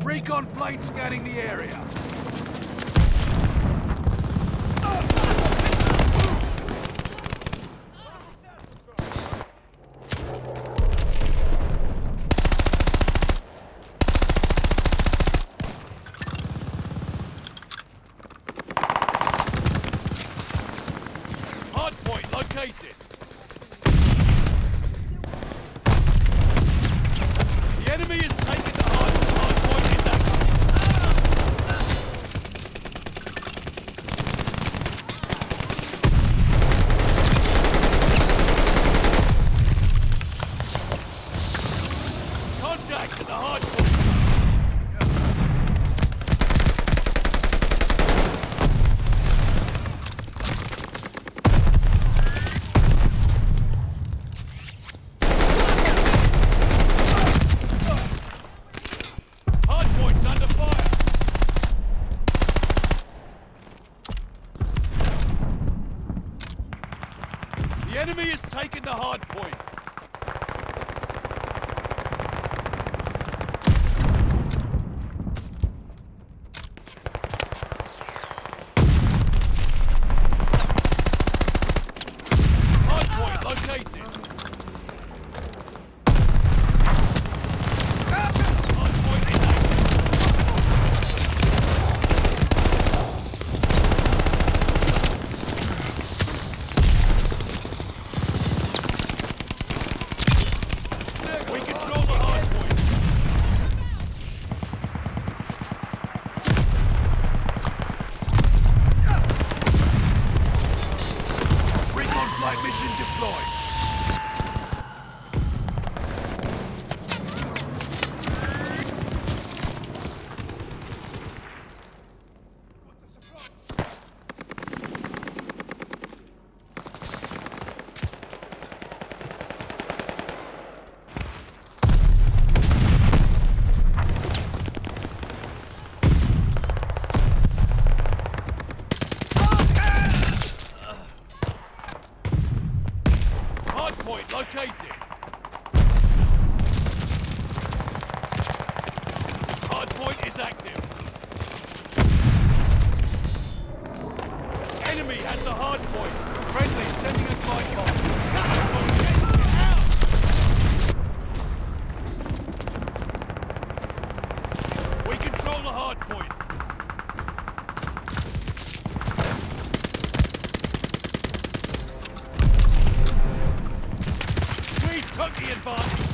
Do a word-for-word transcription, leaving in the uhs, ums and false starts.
Recon plane scanning the area. Hardpoint located. The enemy is taking the hard hardpoint is active. Contact at the hardpoint. Hardpoint's under fire. The enemy is taking the hard point. Hard point located. Hard point is active. We control the hard point. Recon flight mission deployed. Hardpoint located. Hardpoint is active. Enemy has the hardpoint. Friendly sending a glide bomb. We control the hardpoint. We took the advantage.